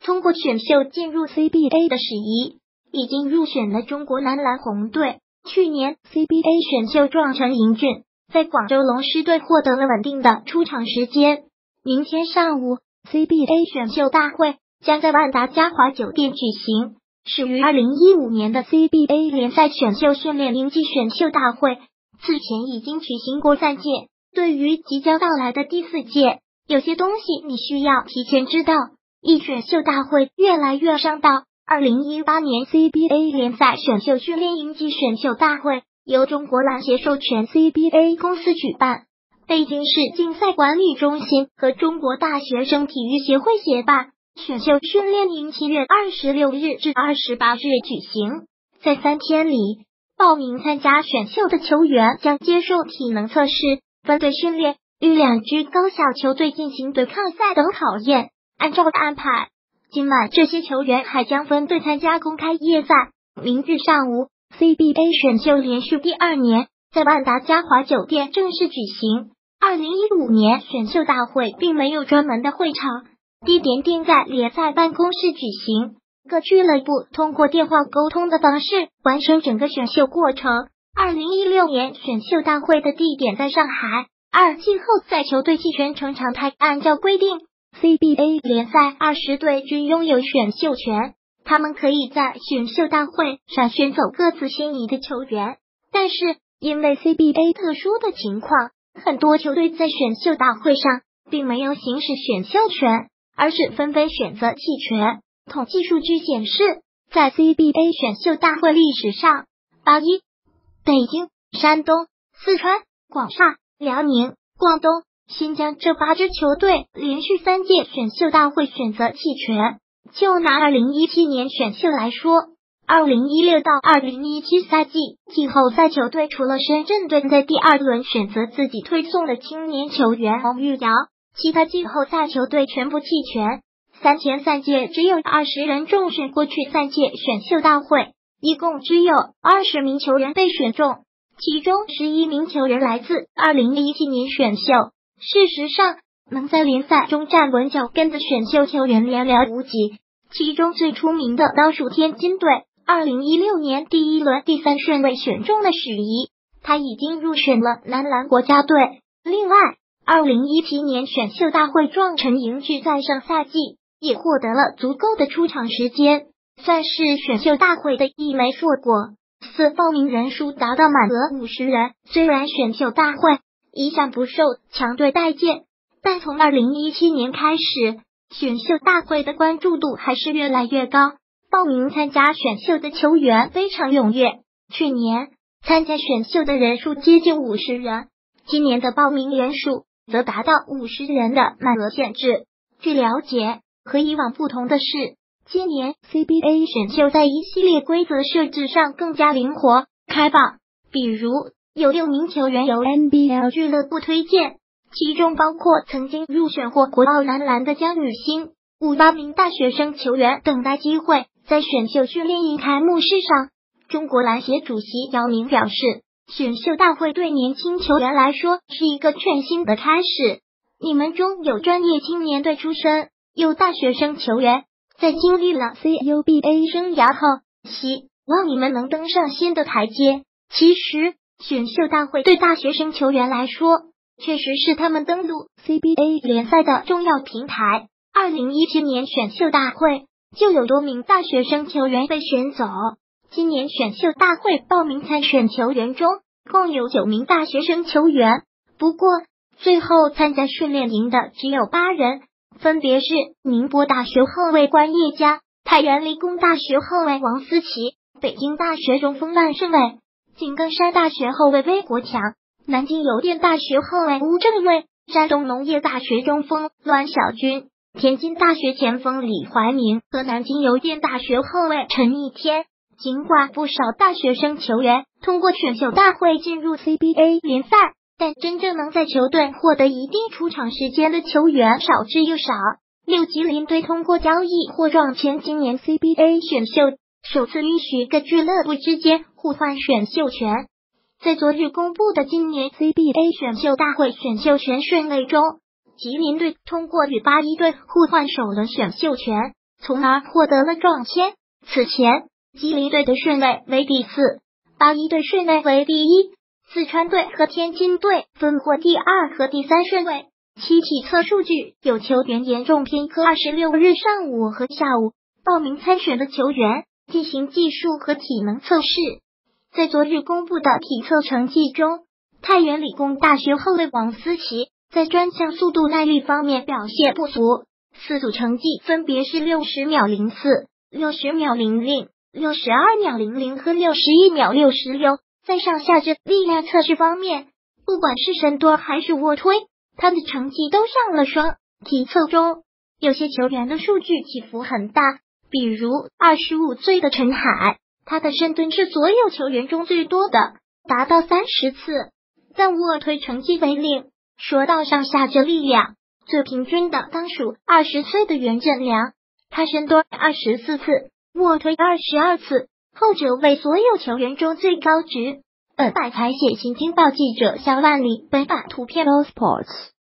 通过选秀进入 CBA 的事宜，已经入选了中国男篮红队。去年 CBA 选秀撞成英俊，在广州龙狮队获得了稳定的出场时间。明天上午 CBA 选秀大会将在万达嘉华酒店举行，始于2015年的 CBA 联赛选秀训练营暨选秀大会，此前已经举行过3届。对于即将到来的第4届，有些东西你需要提前知道。选秀大会越来越上道。2018年 CBA 联赛选秀训练营暨选秀大会由中国篮协授权 CBA 公司举办，北京市竞赛管理中心和中国大学生体育协会协办。选秀训练营7月26日至28日举行，在3天里，报名参加选秀的球员将接受体能测试、分队训练、与2支高校球队进行对抗赛等考验。按照安排，今晚这些球员还将分队参加公开夜赛。明日上午 ，CBA 选秀连续第2年在万达嘉华酒店正式举行。2015年选秀大会并没有专门的会场，地点定在联赛办公室举行，各俱乐部通过电话沟通的方式完成整个选秀过程。2016年选秀大会的地点在上海，2季后赛球队弃权成常态。按照规定，CBA 联赛20队均拥有选秀权，他们可以在选秀大会上选走各自心仪的球员。但是，因为 CBA 特殊的情况，很多球队在选秀大会上并没有行使选秀权，而是纷纷选择弃权。统计数据显示，在 CBA 选秀大会历史上，81、北京、山东、四川、广厦、辽宁、广东、新疆这8支球队连续3届选秀大会选择弃权。就拿2017年选秀来说，2016到2017赛季季后赛球队除了深圳队在第2轮选择自己推送的青年球员洪玉瑶，其他季后赛球队全部弃权。前3届只有20人中选，过去3届选秀大会一共只有20名球员被选中，其中11名球员来自2017年选秀。事实上，能在联赛中站稳脚跟的选秀球员寥寥无几，其中最出名的当属天津队，2016年第1轮第3顺位选中的许怡，他已经入选了男篮国家队。另外，2017年选秀大会撞成英俊，在上赛季也获得了足够的出场时间，算是选秀大会的一枚硕果。报名人数达到满额50人。虽然选秀大会一向不受强队待见，但从2017年开始，选秀大会的关注度还是越来越高，报名参加选秀的球员非常踊跃。去年参加选秀的人数接近50人，今年的报名人数则达到50人的满额限制。据了解，和以往不同的是，今年 CBA 选秀在一系列规则设置上更加灵活开放，比如有6名球员由 NBL 俱乐部推荐，其中包括曾经入选过国奥男篮的江雨欣，8名大学生球员等待机会。在选秀训练营开幕式上，中国篮协主席姚明表示，选秀大会对年轻球员来说是一个全新的开始，你们中有专业青年队出身，有大学生球员，在经历了 CUBA 生涯后，希望你们能登上新的台阶。其实选秀大会对大学生球员来说，确实是他们登陆 CBA 联赛的重要平台。2017年选秀大会就有多名大学生球员被选走，今年选秀大会报名参选球员中共有9名大学生球员，不过最后参加训练营的只有8人，分别是宁波大学后卫关叶佳、太原理工大学后卫王思琪、北京大学中锋万胜伟、井冈山大学后卫魏国强、南京邮电大学后卫吴正瑞、山东农业大学中锋栾晓军、天津大学前锋李怀民和南京邮电大学后卫陈逸天。尽管不少大学生球员通过选秀大会进入 CBA 联赛，但真正能在球队获得一定出场时间的球员少之又少。6吉林队通过交易或撞签今年 CBA 选秀，首次允许各俱乐部之间互换选秀权。在昨日公布的今年 CBA 选秀大会选秀权顺位中，吉林队通过与81队互换首轮选秀权， 从而获得了撞签。此前，吉林队的顺位为第4，八一队顺位为第1，四川队和天津队分获第2和第3顺位。其体测数据有球员严重偏科。26日上午和下午，报名参选的球员进行技术和体能测试。在昨日公布的体测成绩中，太原理工大学后卫王思琪在专项速度耐力方面表现不俗，4组成绩分别是60秒04、60秒00、62秒00和61秒66。在上下肢力量测试方面，不管是深蹲还是卧推，他的成绩都上了双。体测中，有些球员的数据起伏很大，比如25岁的陈海，他的深蹲是所有球员中最多的，达到30次，但卧推成绩为0。说到上下肢力量，最平均的当属20岁的袁振良，他深蹲24次，卧推22次，后者为所有球员中最高值。本台采写新京报记者肖万里，本版图片 Sports。